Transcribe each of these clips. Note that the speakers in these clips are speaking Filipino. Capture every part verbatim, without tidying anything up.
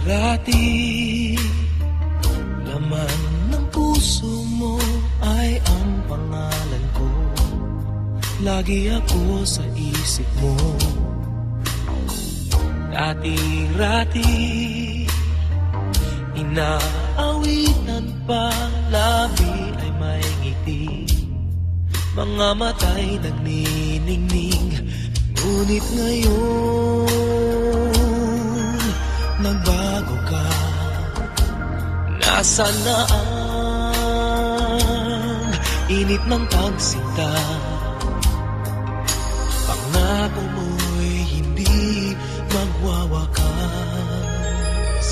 Dati-rati laman ng puso mo ay ang pangalan ko. Lagi ako sa isip mo. Dati-rati inaawitan pa, labi ay may ngiti, mga mata'y nagniningning. Ngunit ngayon nagbago ka. Nasaan na ang init ng pagsinta? Pangako mo'y hindi magwawakas.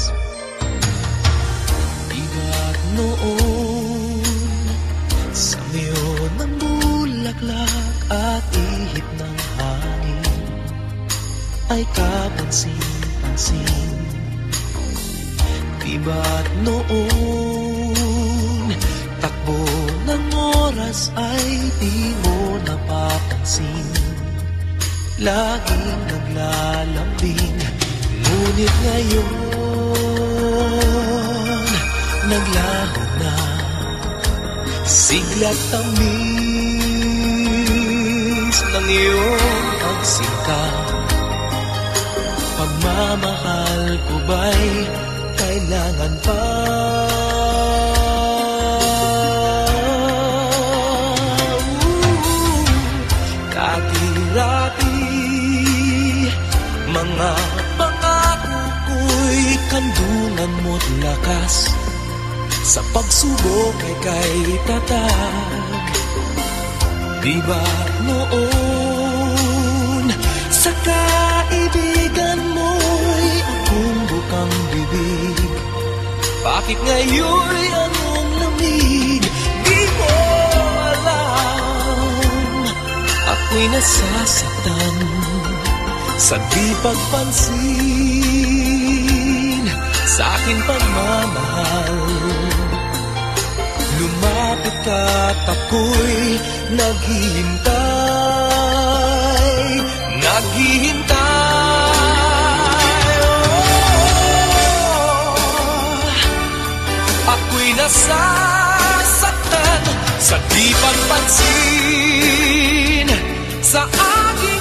Di ba't noon sa mayon ng bulaklak at ihip ng hangin ay kapansin-pansin? Di ba't noon takbo ng oras ay di mo napapansin? Laging naglalambing, ngunit ngayon naglaho na. Sigla't tamis ng iyong pagsinta. Pagmamahal ko ba'y kailangan pa? Dati-rati mga pangako ko'y kandungan mo't lakas. Sa pagsubok ay kay tatag. Di ba noon sa kaibigan mo'y akong bukang bibig? Bakit ngayon'y anong lamig? Di mo alam, ako'y nasasaktan sa di pagpansin sa aking pagmamahal. Lumapit ka't ako'y naghihintay, naghihintay. Oh, ako'y nasasaktan sa di pagpansin sa aking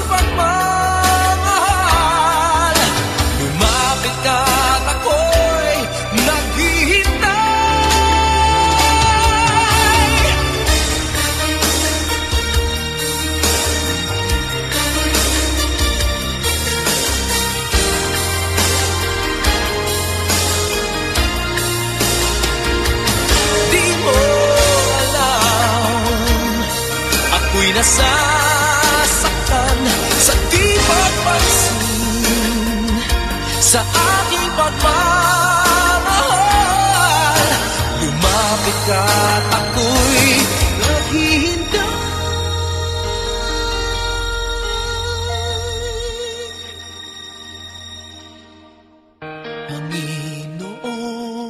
pagmamahal. Lumapit ka't ako'y naghihintay. Di mo alam, ako'y nasasaktan sa di pagpansin sa aking pagmamahal. Lumapit ka't ako'y naghihintay. Panginoon,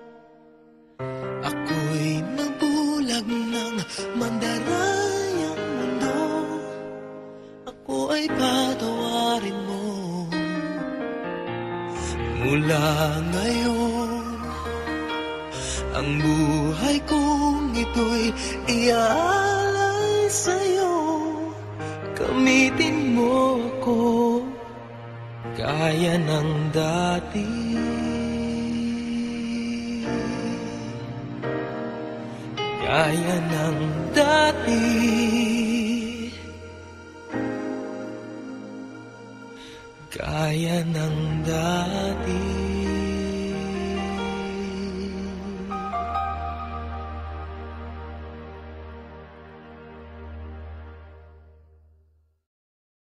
ako'y nabulag ng mandarayang mundo. Ako ay patawarin mo. Mula ngayon, ang buhay kong ito'y iaalay sa'yo. Gamitin mo ako gaya ng dati. Gaya ng dati. Gaya ng